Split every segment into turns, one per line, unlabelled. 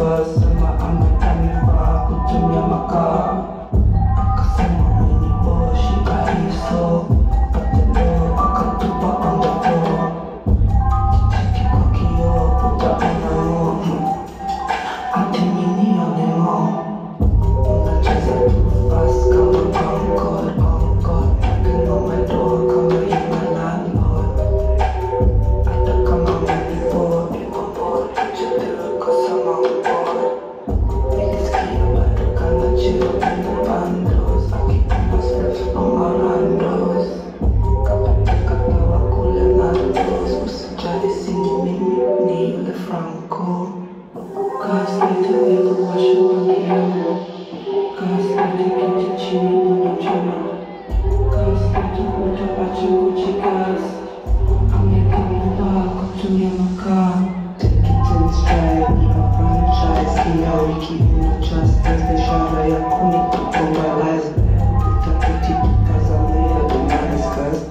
cause sama ametanifaa kutumia makaa. Akasema mimi boshi kahiso, patelo akatupa on the floor. Kicheki kwa kioo utaona ati mimi onemo. Unacheza tu fast kama encore, encore. Knocking on my door kama you my landlord. Hata kama umenibore, niko bored, kuchelewa cause I'm on board. Nilisikia bado kana chill in the bandos. I keep myself on my randos. Kapateka tawa kule nandos. Usijali si mimi ni yule Franco. Gaslighter wewe washa bangi yangu. Gaslighter kiti chini unachoma. Gaslighter utaacha kujigas. Amekanifaa kutumia makaa. Take it in stride, ni a franchise. Kila wiki unachust biashara ya kunikumbalize. Utakuti tutazamia demise cause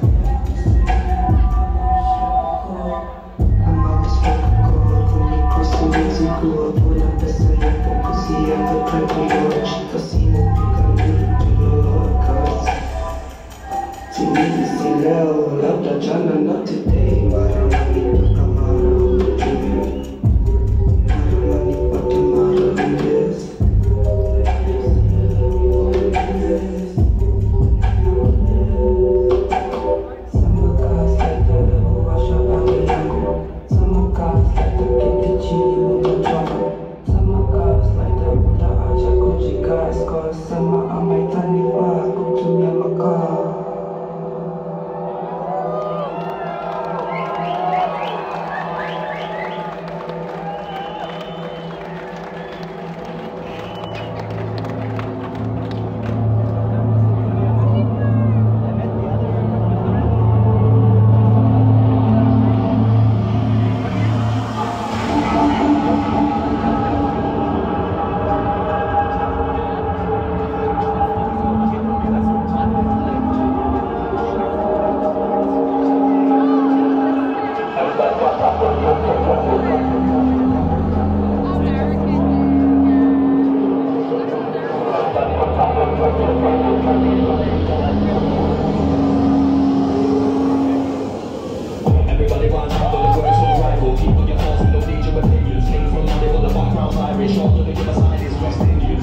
I'm out to smoke a gold. Kunikosi wezi kuwavuna pesa yapo kusia the triple chifa simu pika nitulo cause Timini si leo, labda jana not today. Mara unanitoka mara unajui. Mara unanipata mara undes. Sama gaslighter leo washa bangi yangu. Sama gaslighter kiti chini unachoma. Sama gaslighter utaacha kujigas cause sama ametanifaa kutumia makaa.
Everybody wants to the words on rival. Keep on your thoughts, we don't need your opinions. Came from Monday, but the background's Irish. All to the other side is West Indians.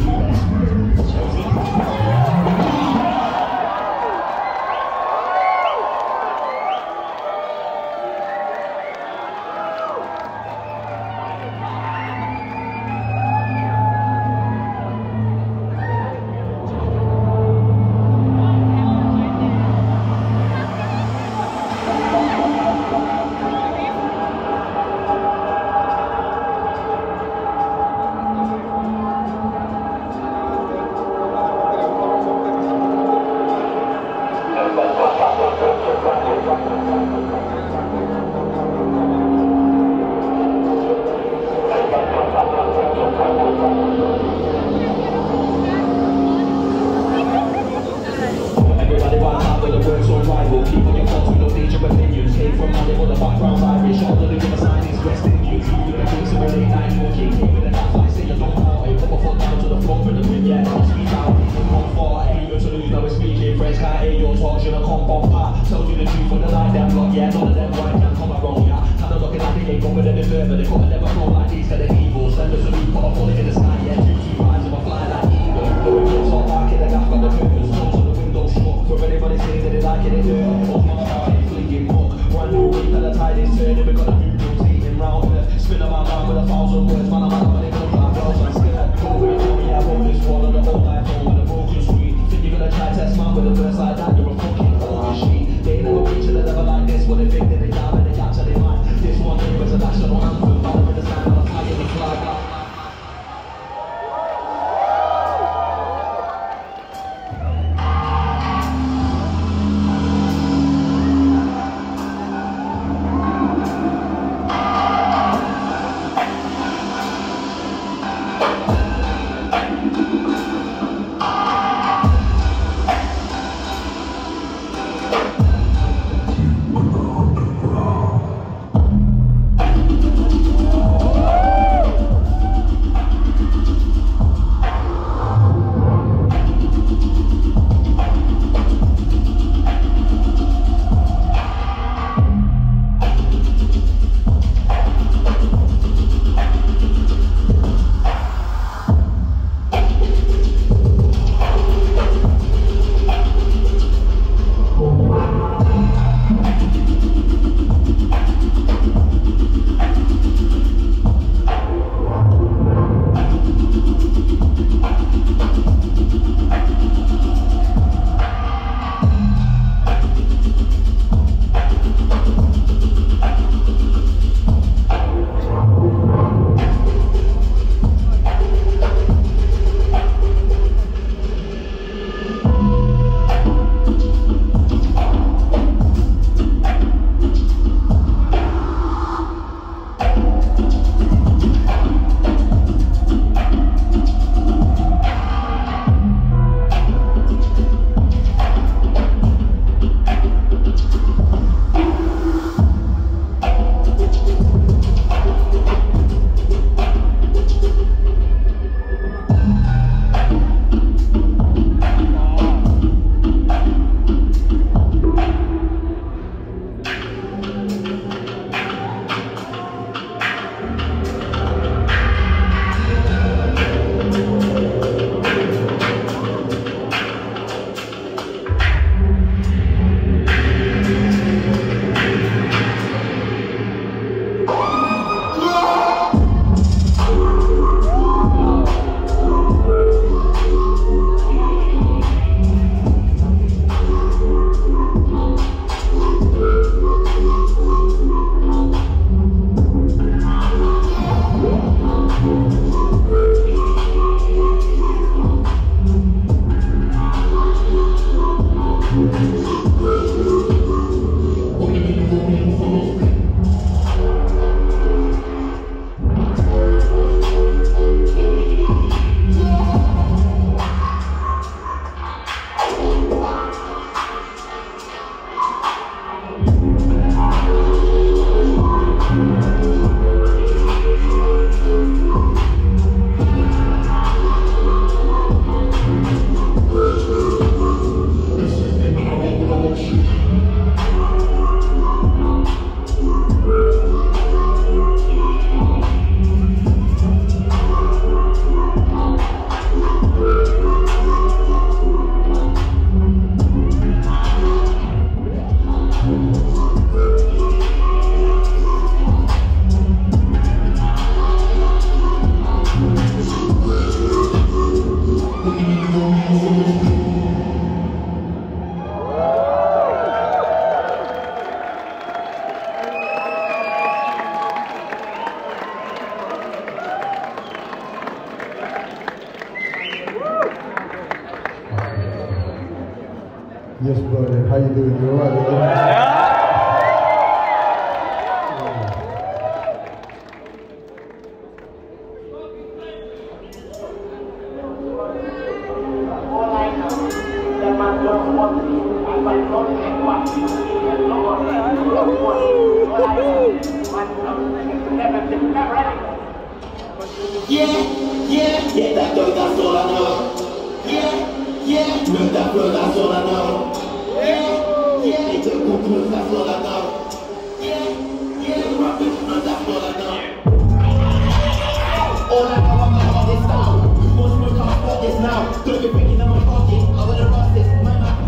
Yes, brother. How you doing? You all right, brother?
Yeah, that girl, that's all I know. Yeah, look that girl, that's all I know. Yeah, they took couscous, that's all I know. Yeah, rapping, that's all I know. All I know, I'm the hardest now. Who wants to come for this now? Don't be thinking I'm a pocket, I wanna rust this, my man.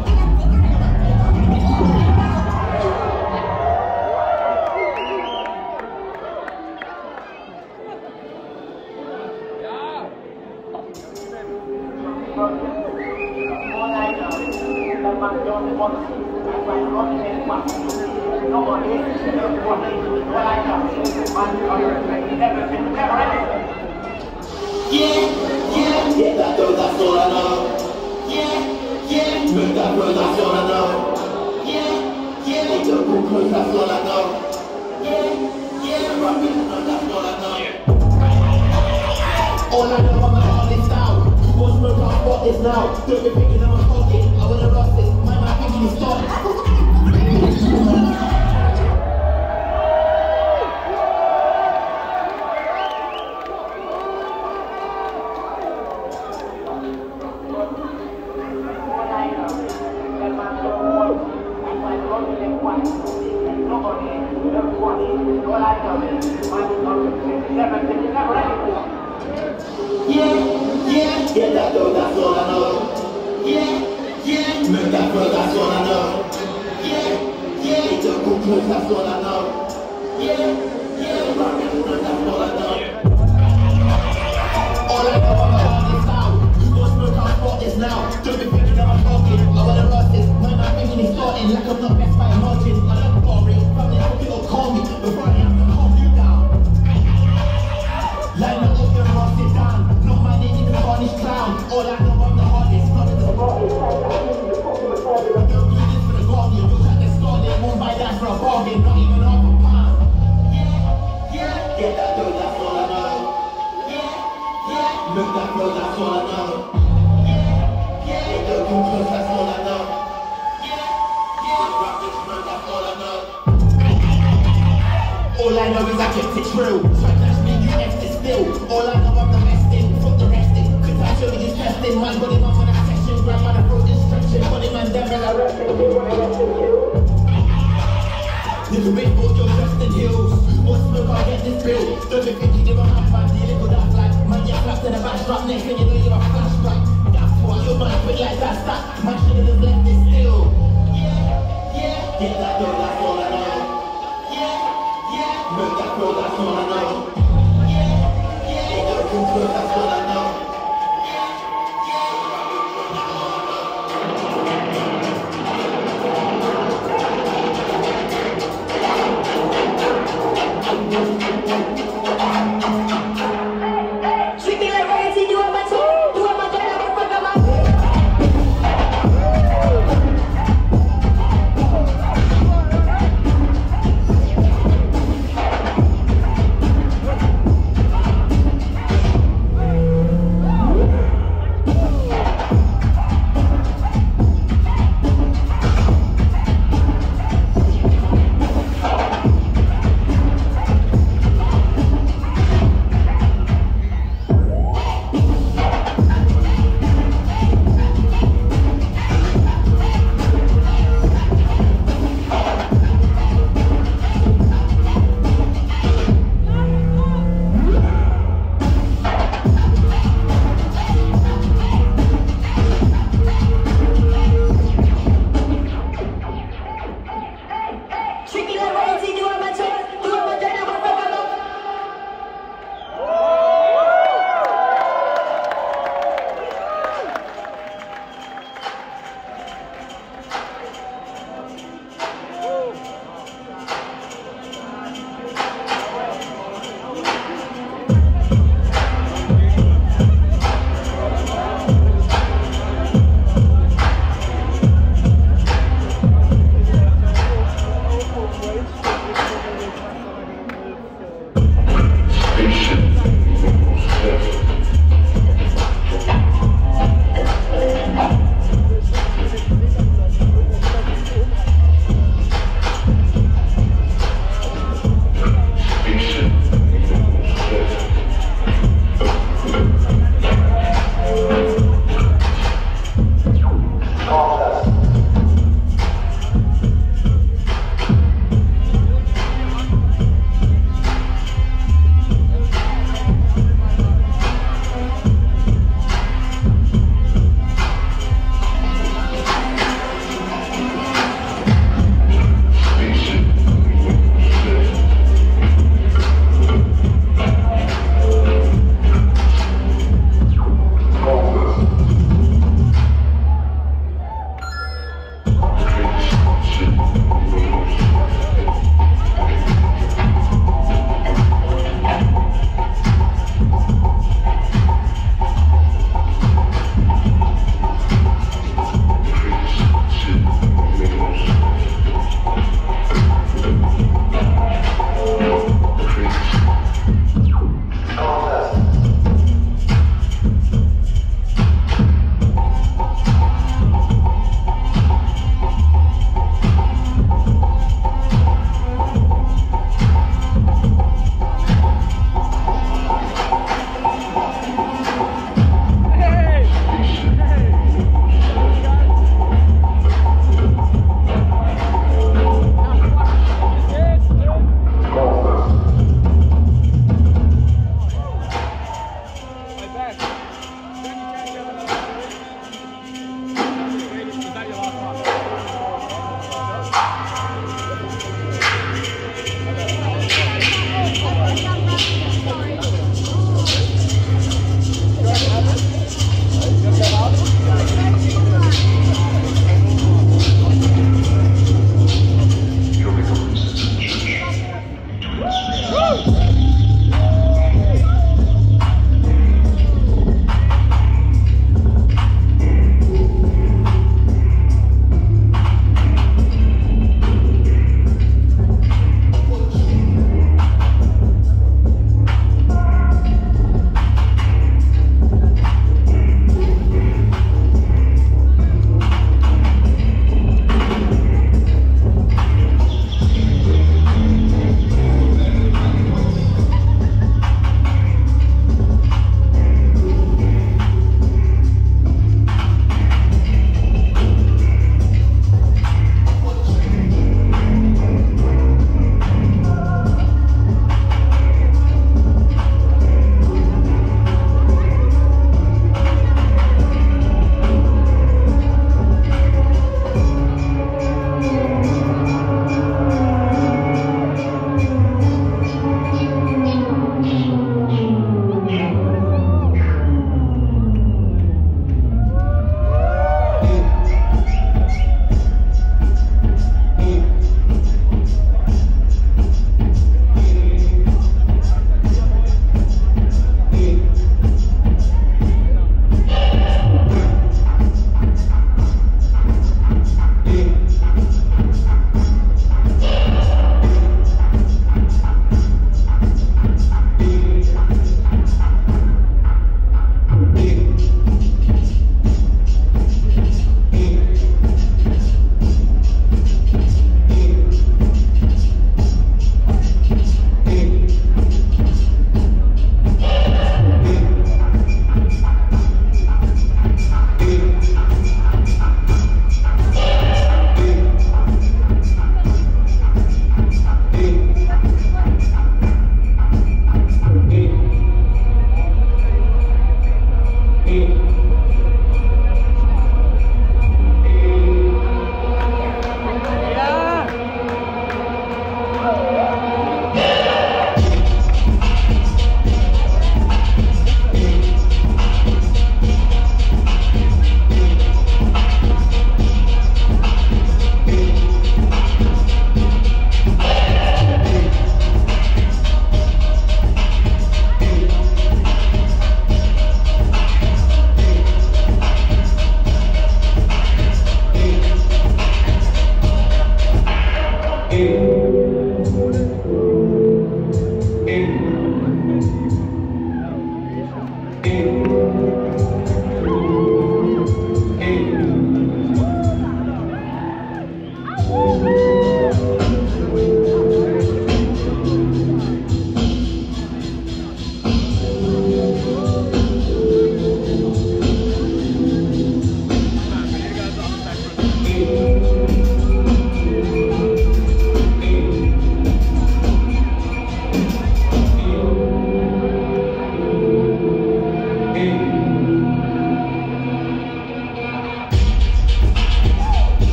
Yeah, that girl, that's all I know. Yeah, look that girl, that's all I know. Yeah, they took couscous, that's all I know. Yeah, rapping, that's all I know. All I know, I'm the hardest now. Who wants to come for this now? Don't be thinking I'm a pocket, I wanna rust this, my man thinking he's started. Yeah, that girl, that's all I know. Yeah, look that girl, that's all I know. Yeah, they took couscous, that's all I know. Yeah, rapping, that's all I know. All I know, I'm the hardest now. Who wants to come for this now? Don't be thinking I'm a pocket, I wanna rust this. My man thinking he's starting like I'm not best by a margin. I don't worry, family hope you don't call me before I have to calm you down. Line up and rust it down. No man ain't in the varnish clown. All I know, I'm the hardest, not in the market. Don't do this for the guardian. Look at the store, they won't buy that for a bargain. Not even half a pound. Yeah, that girl, that's all I know. Look that girl, that's all I know. They took couscous, that's all I know. Rapping, that's all I know. All I know is I kept it true. Sometimes me, you left it still. All I know, I'm the best in. Fuck the rest in. Cause I show you testing. Man, body man for that session. Grandmother throat is stretching. Body man, them and I rest in. They wanna rest in you. Little bit more, you're dressed in heels. What smoke, I'll get this bill. Don't be thinking you're a man, man. Dealing with that flag. Man, get slapped in the back strap. But next thing you know, you're a flashback. That's what your mind put like that's that. My shit has left it still. Yeah, that girl, that's all I know. Yeah, move that girl, that's all I know. Yeah, that girl, that's all I know.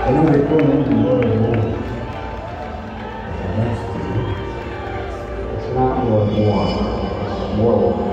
I know they call it more. It's not more, it's more.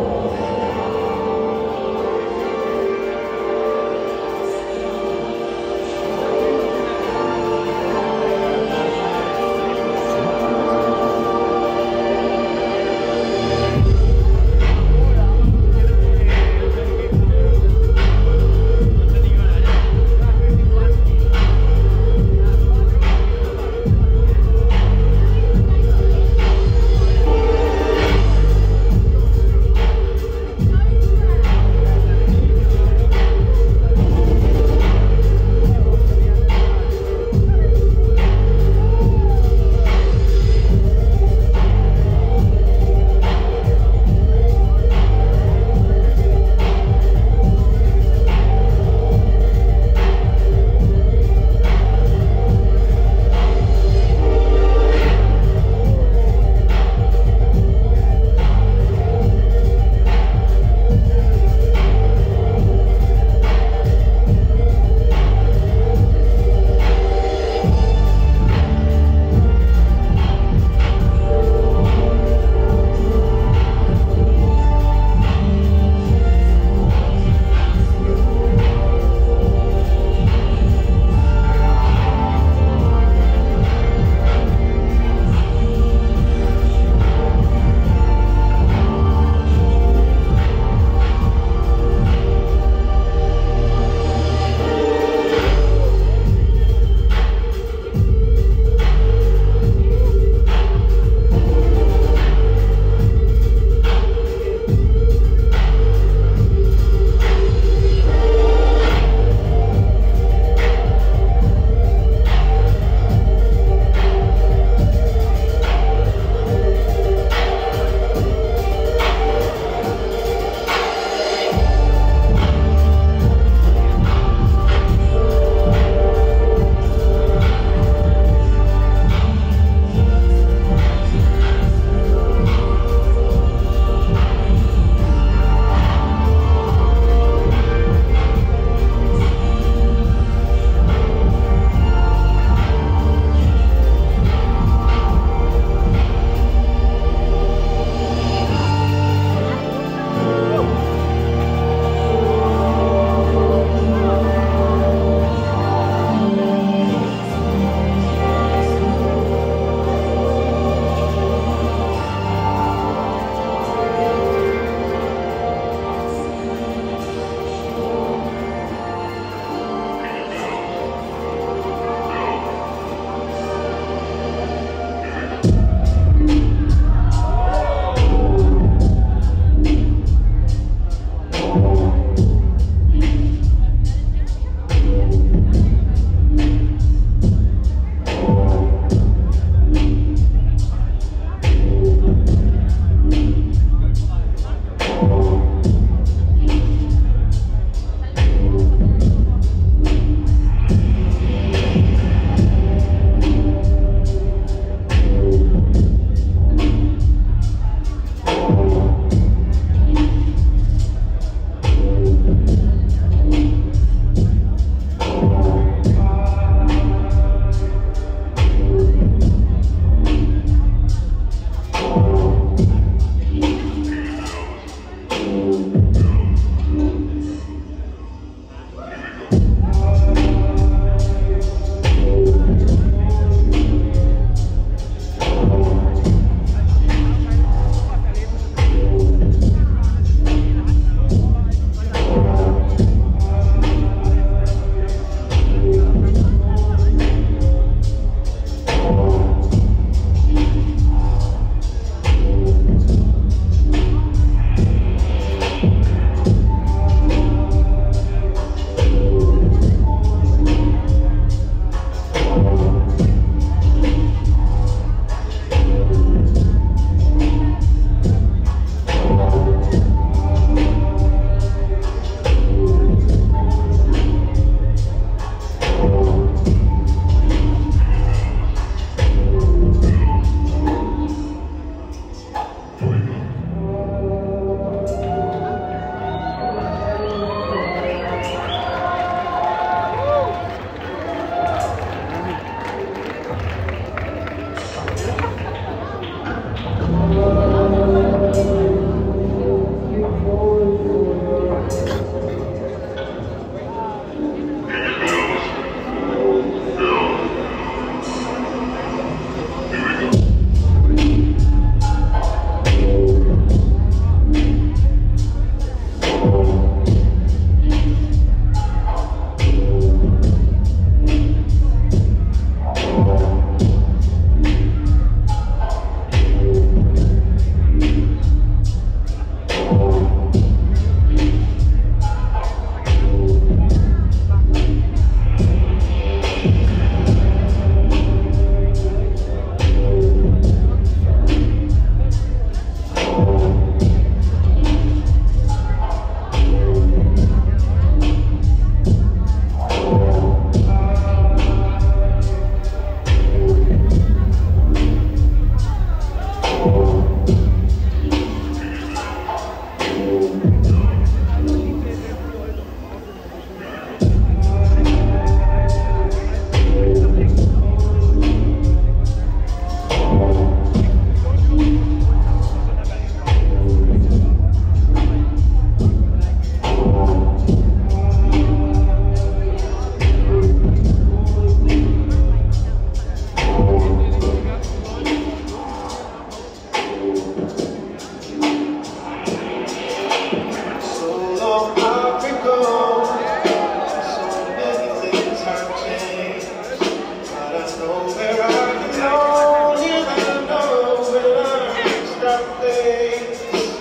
might change, but I know where I belong, and I know where I reach that place.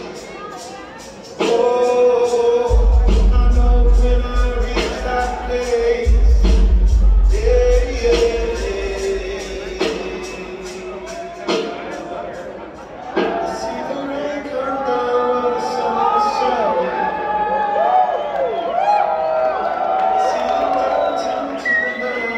Oh, I know when I reach that place. Yeah, yeah, yeah. I see the rain come down when the sun is shining. I see the mountain to the night.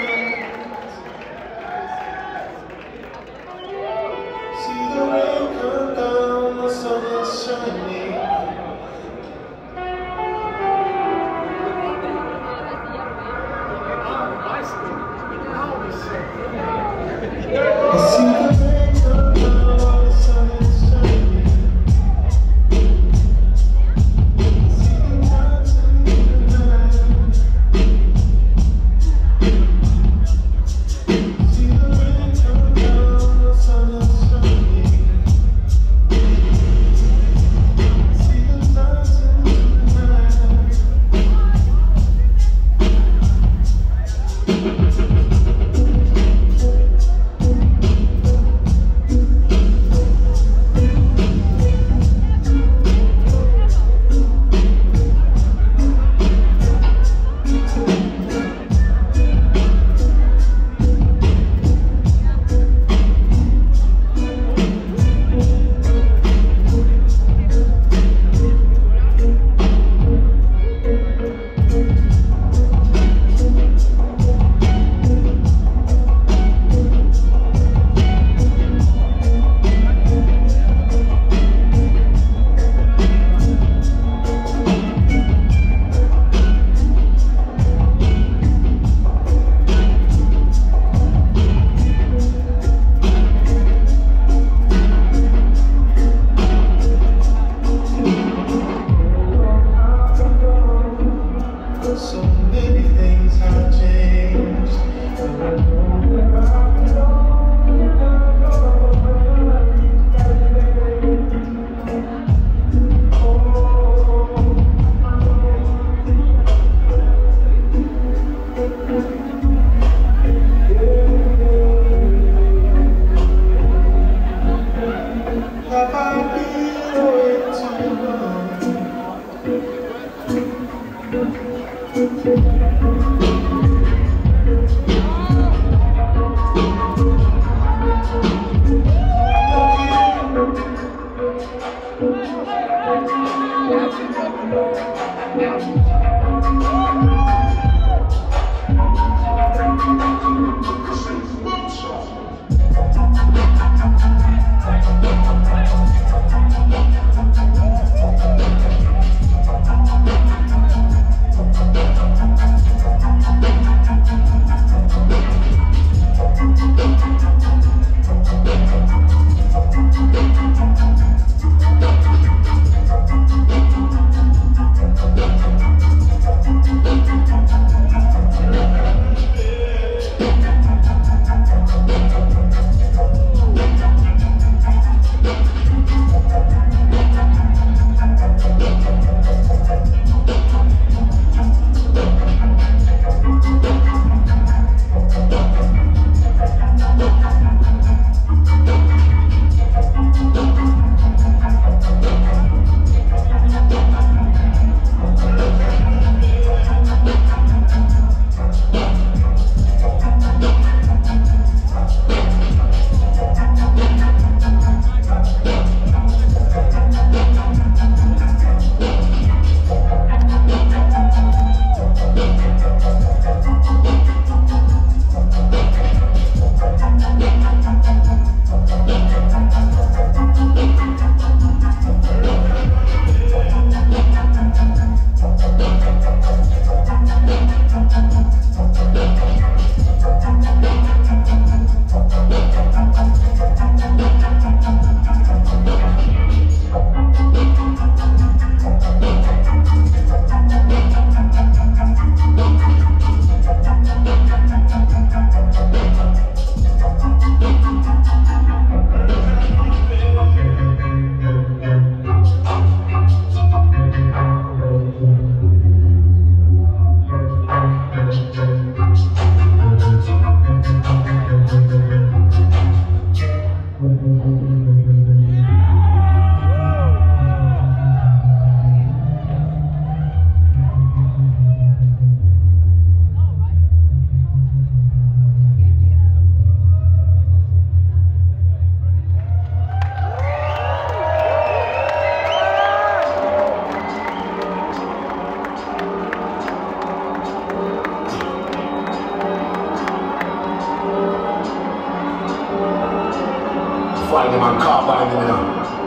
Find them and car by them, you know.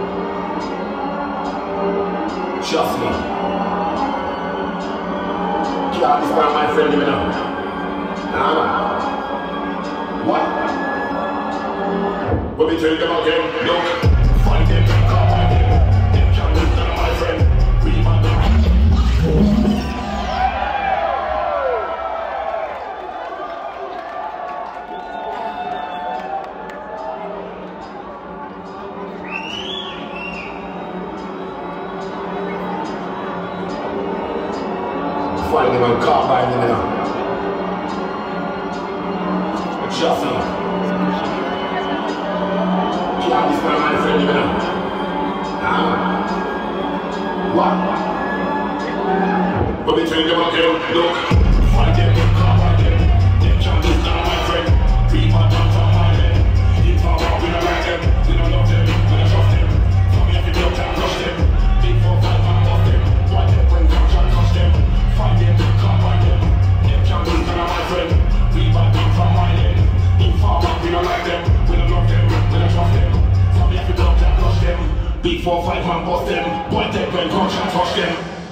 Trust me. Can't destroy my friend, you know. Nah. What? When we tell them again, look. Find them and car by them. Them can't destroy my friend. We want them. Find them and car by them, you know. Just me. Can't destroy my friend, you know. Nah. What? But we tell them again, look. Find them and car by them. Them can't destroy my friend. We want them from my head. If I want, we don't like them. We don't love them. We don't trust them. So we have to build and crush them. Big 4, 5 and bust them. Why them when come try and touch them? Find them, can't find them. Them can't do none of my friend. We buy them from my head. In far back, we don't like them. We don't love them. We don't trust them. So we have to block and crush them. Big 4, 5 man bust them. Boy, them when come try and touch them.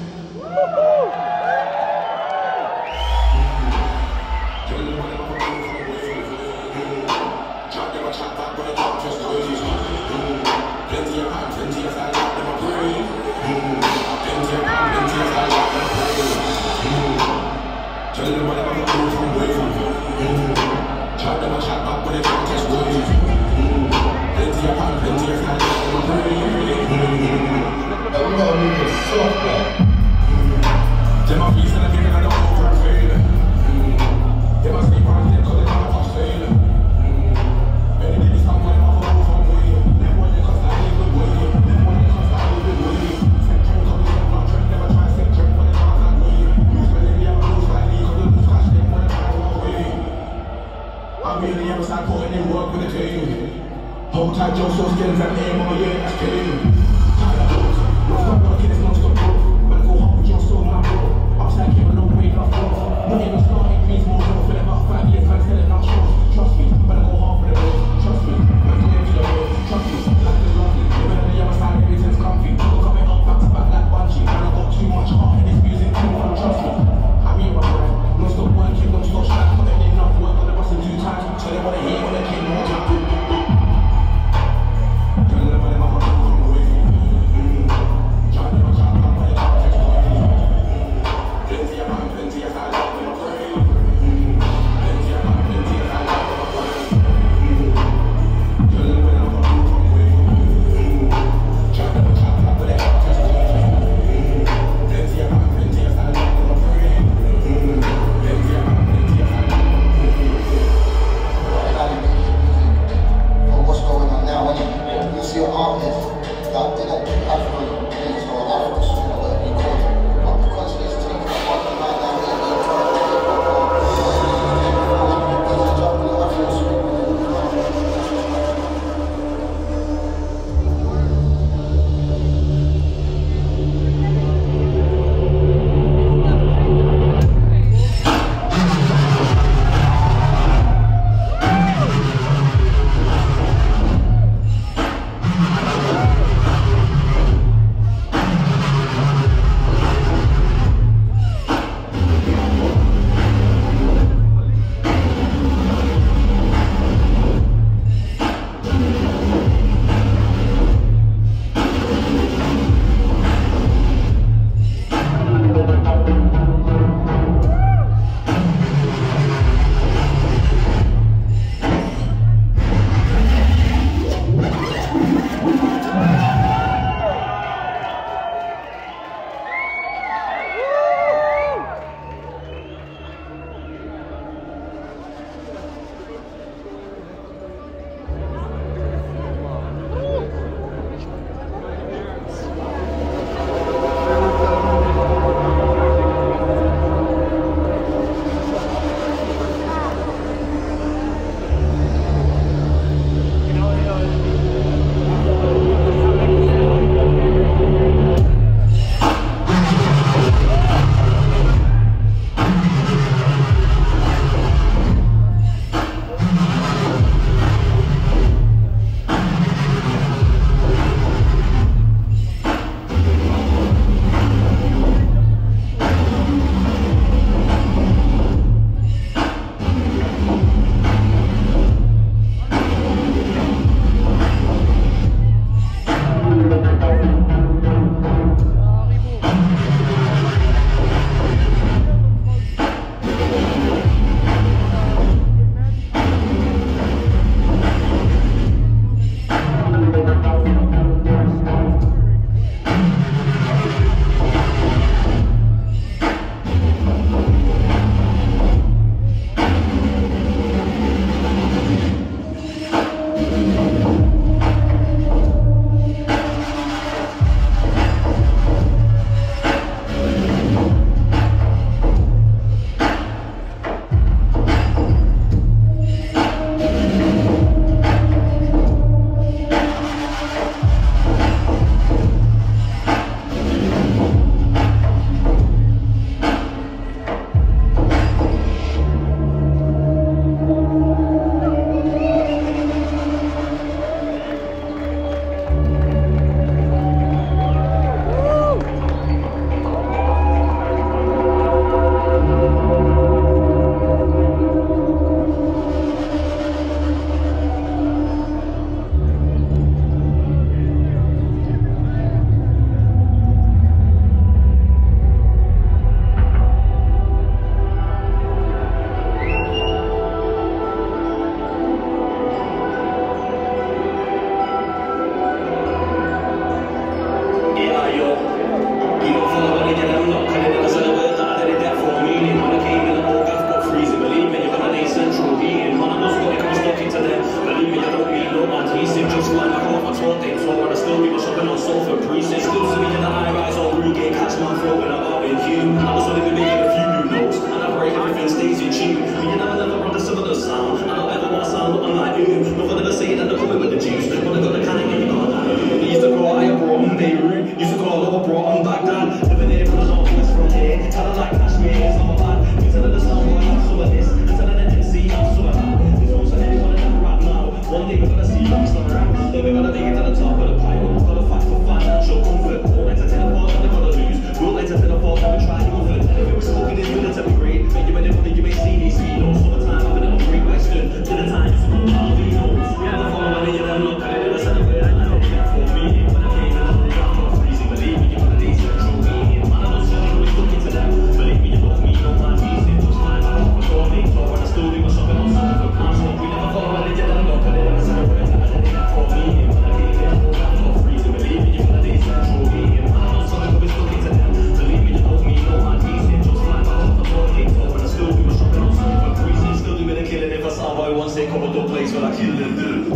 Tell them what I'm gonna do from waving. Chat them a chat back when they can't catch waves. Plenty of pan, plenty of flight, I'm a brave. We gotta move this soft, man. Them a piece and a big and I don't know for a fail. Them a sleep on them cause they can't touch fail. Any day this time when I'm off from way. Them one they cause I live good way. Them one they cause I live good way. Same trend cause we don't not trend, never try same trend when they can't that way. I really ever start putting in work with the team. Hold tight, Joe, so skills and aim on my ear, that's killing. Tired of those, no stop working, it's non-stop growth. Better go hard with your soul, my bro. Upside came a long way, not close. Money no start, it means more growth. Been about 5 years, man, selling out shows. Trust me, better go hard for the road. Trust me, man, go into the road. Trust me, life is lovely. Better than the other side, everything's comfy. People coming up, back to back like Bungie. Man, I got too much heart in this music, too much, trust me. I mean my friend, no stop working, no stop slack. Putting in enough work on the bus in 2 times. So they wanna hear when they came more time. Tell them what I'm gonna do from away.
say cover the place when I kill them, dude.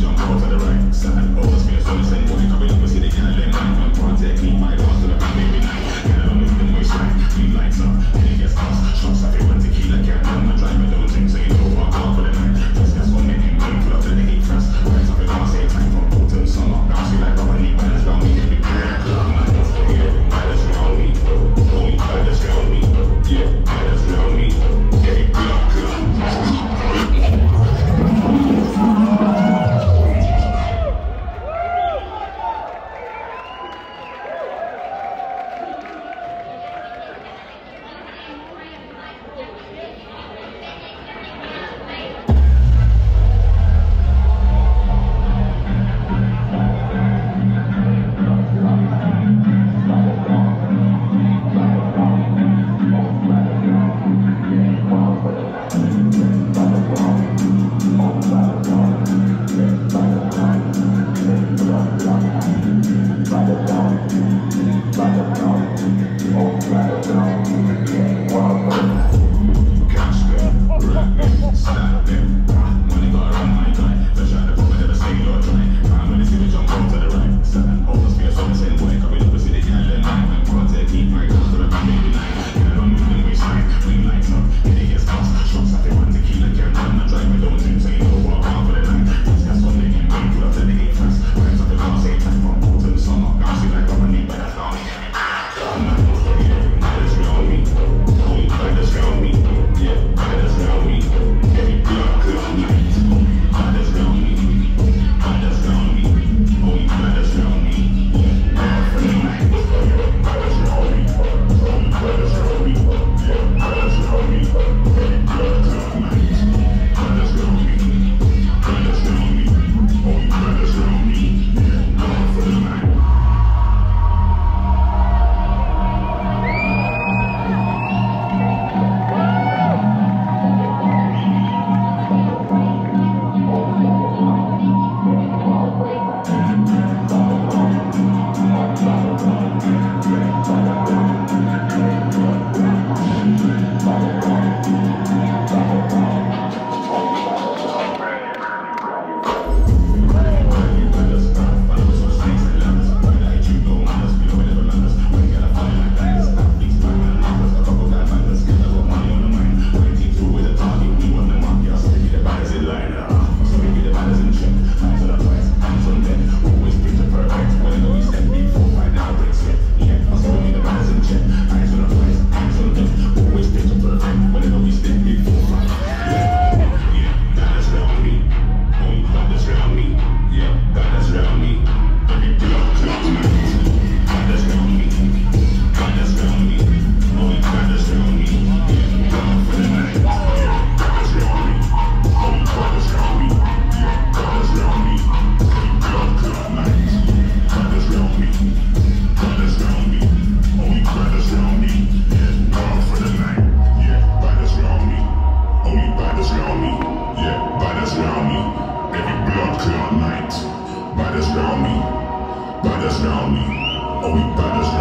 Take me, my boss, to the baby,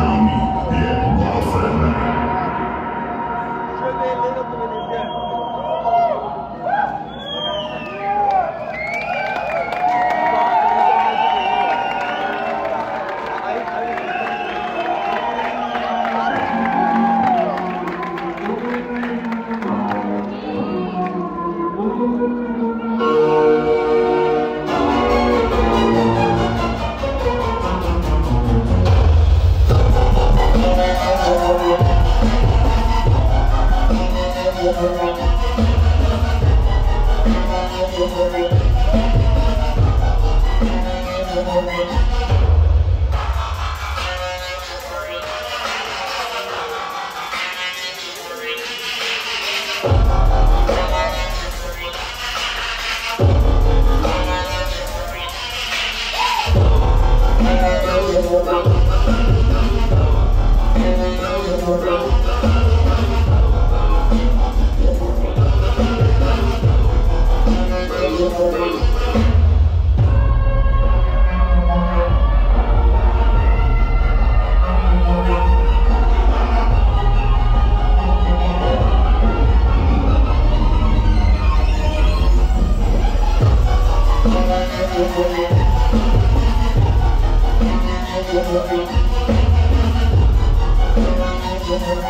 We'll be right back.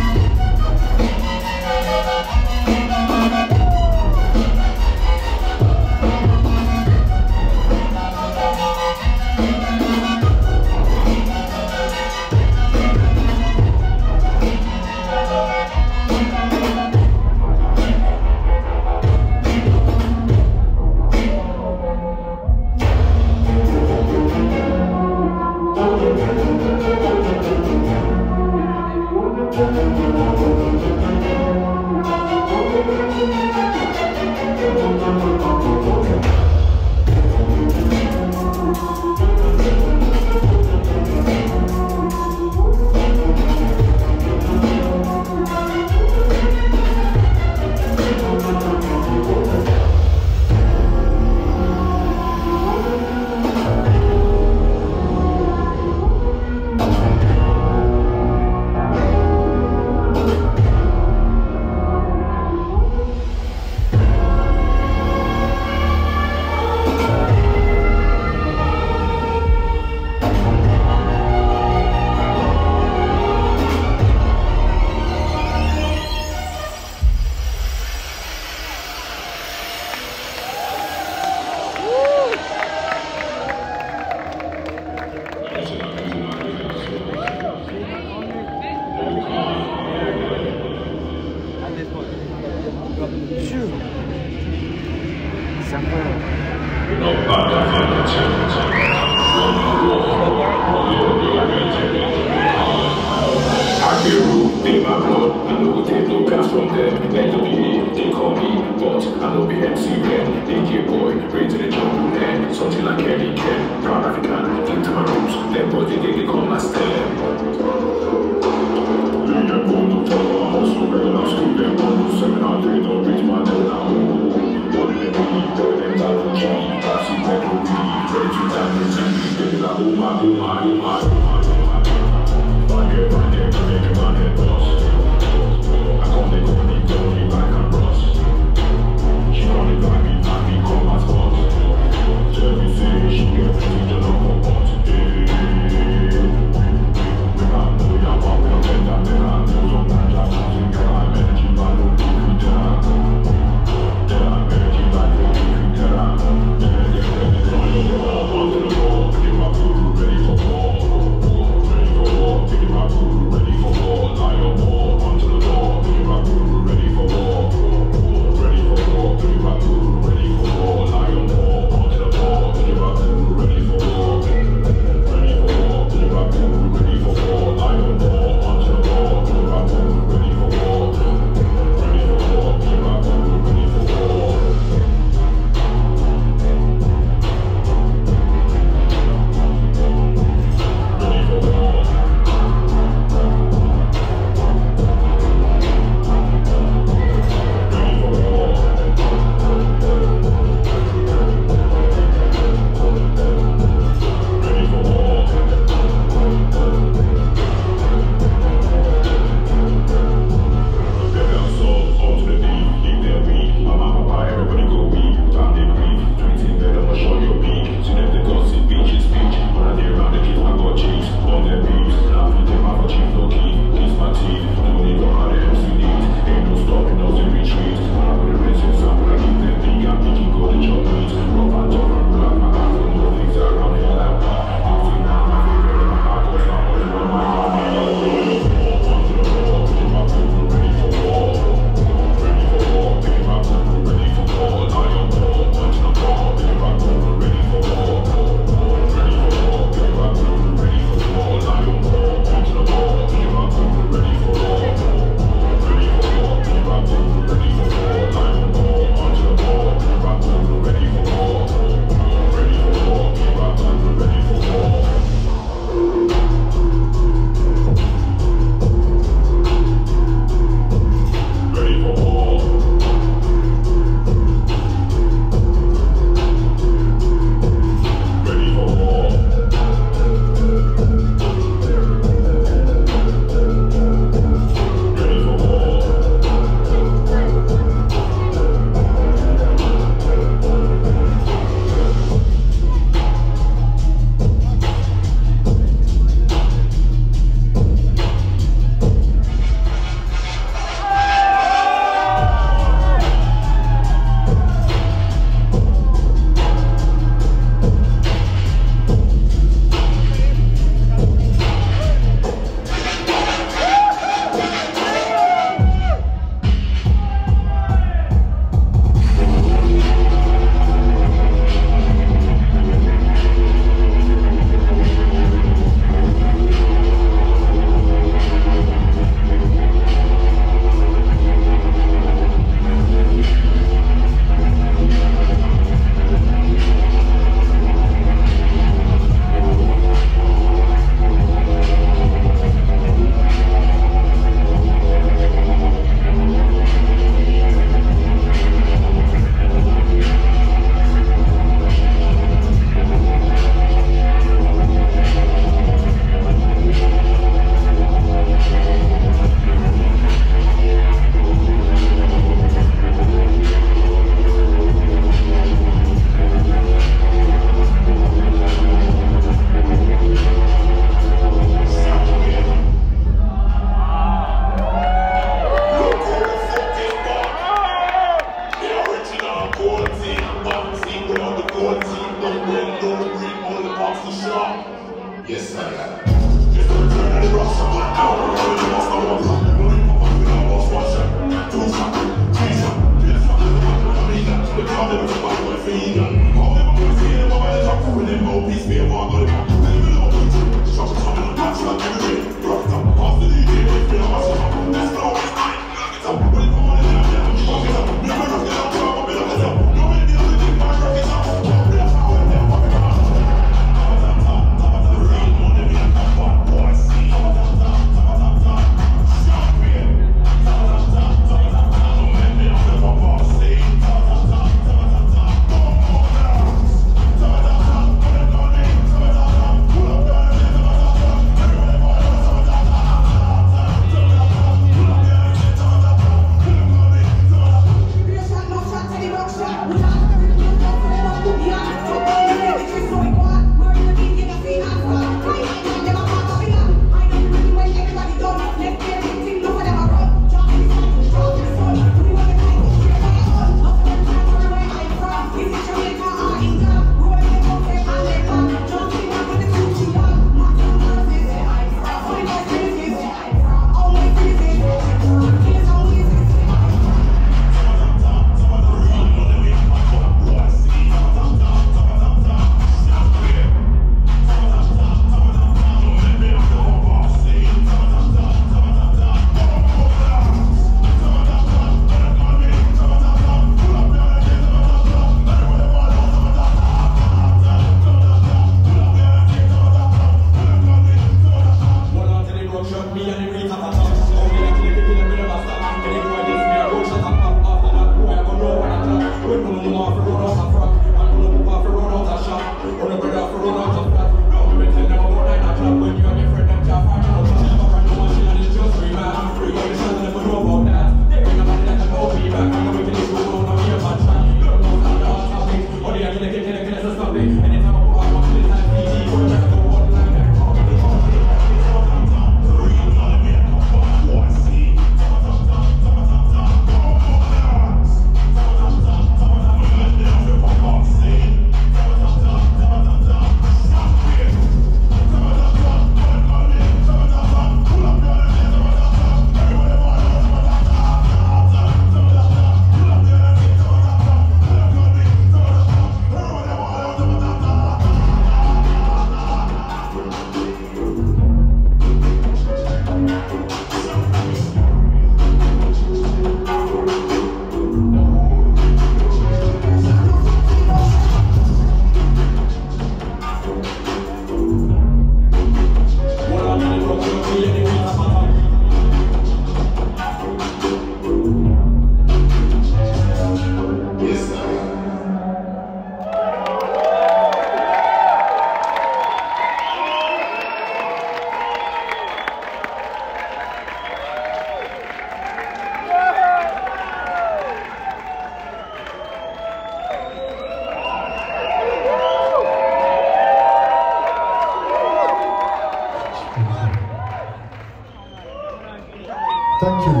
Thank you.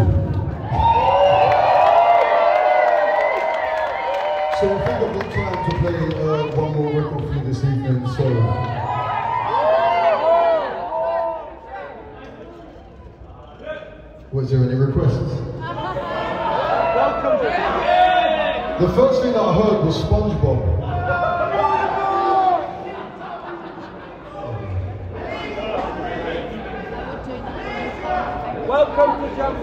So I think I've got time to play one more record for you this evening. So was there any requests? The first thing that I heard was SpongeBob.
Welcome to Jump.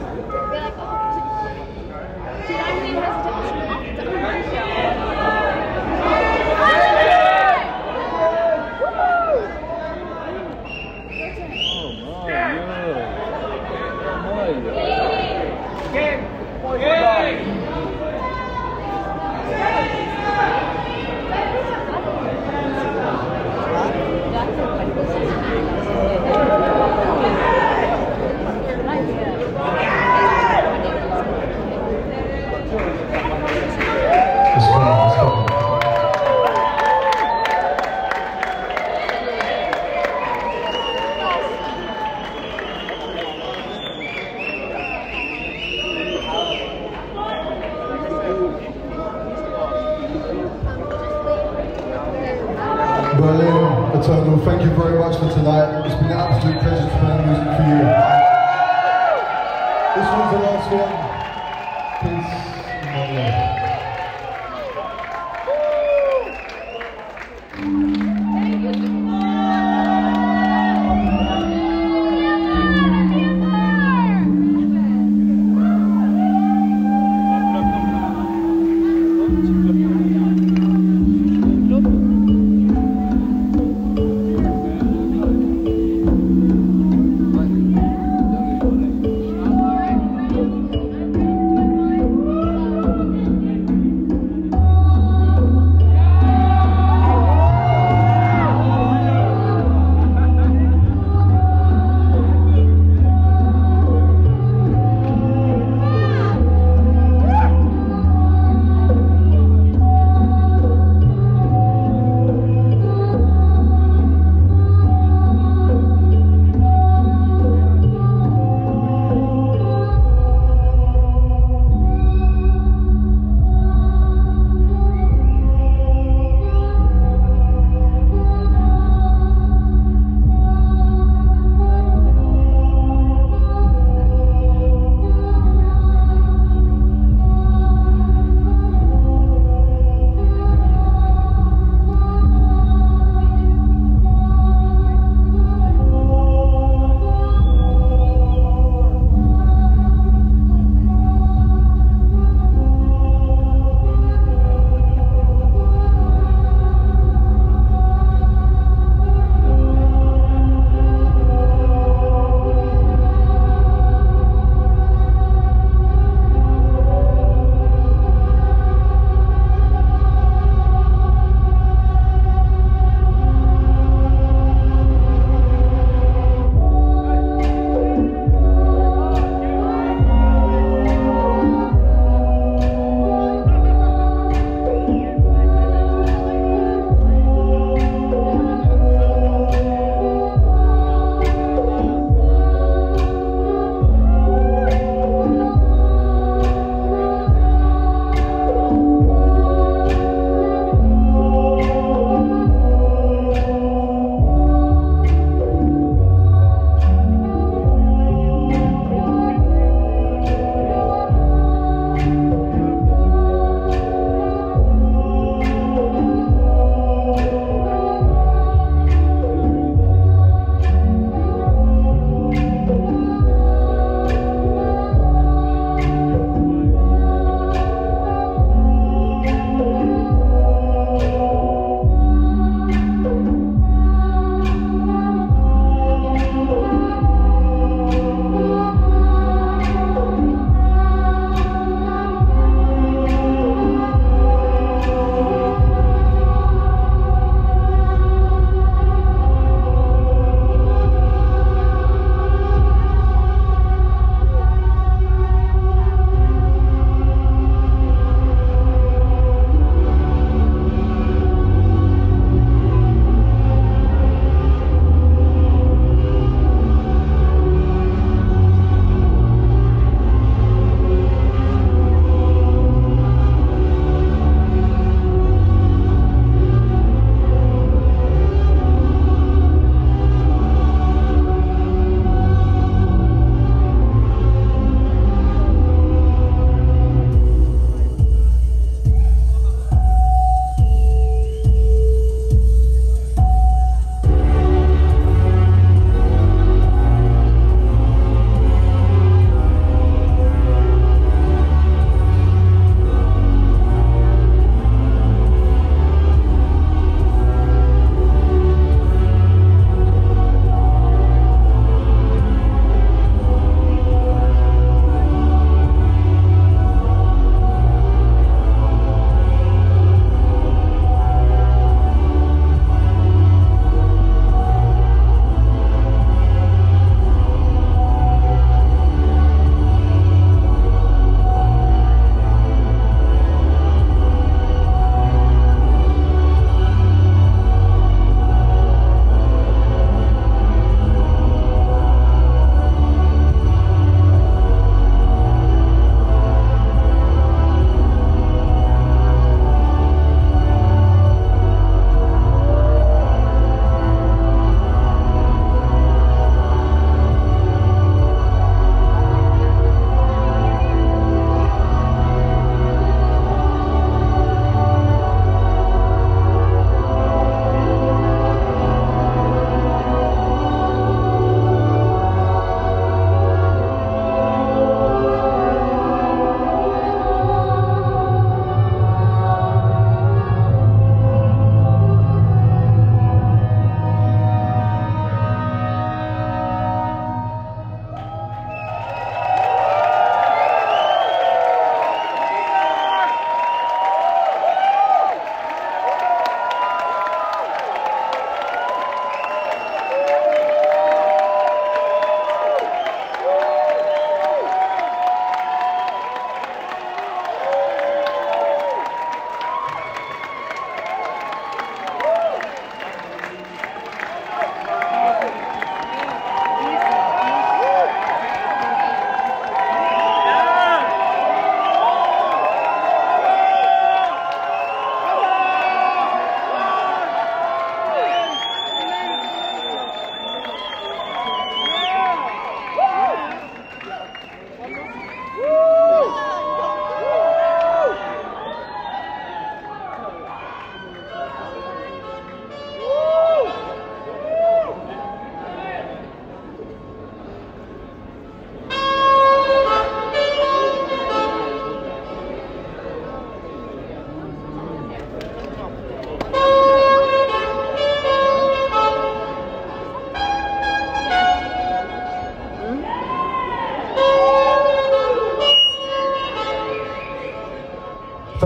Berlin, Atonal, thank you very much for tonight. It's been an absolute pleasure to play music for you. This one's the last one. Peace and one love.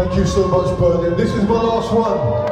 Thank you so much, Berlin. This is my last one.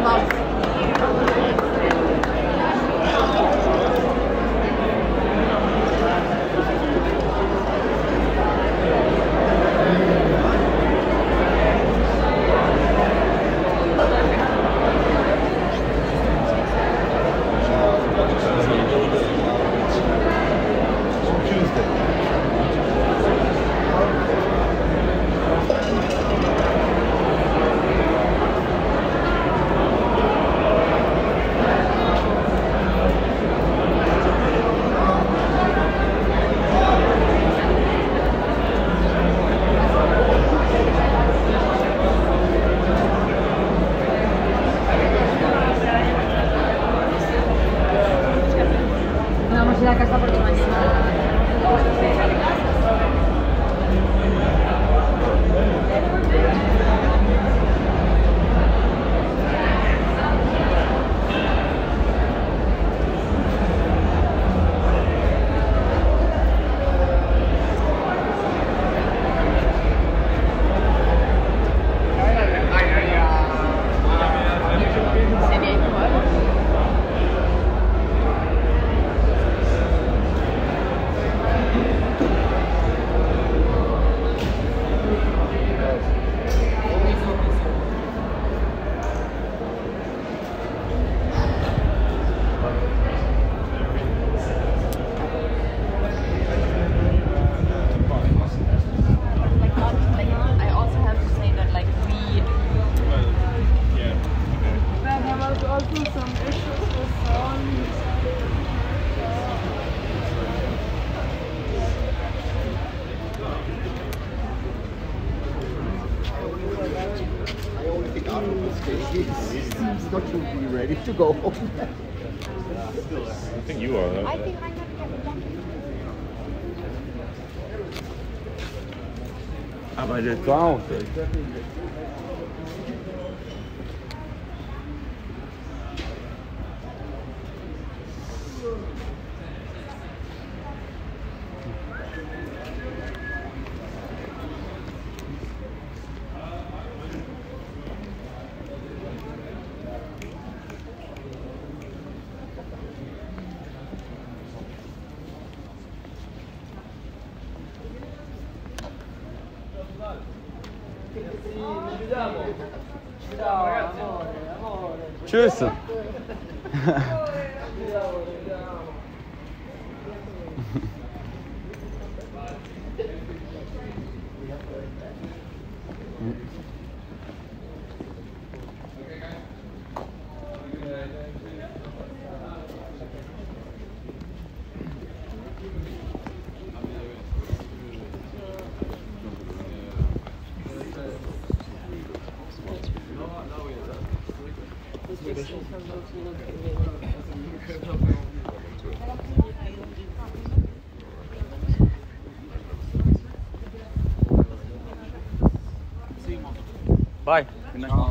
La casa porque mañana
He's not to be ready to go home.
I think you are.
I think I'm gonna get one.
Aber der Sound. Tschüss. Bye. Good night.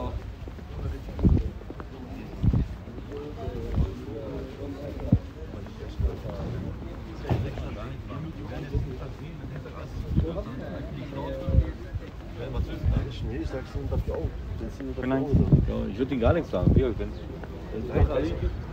Schnee, sagst du, und dafür auch.
Ich würde ihn gar nichts sagen. Wenn es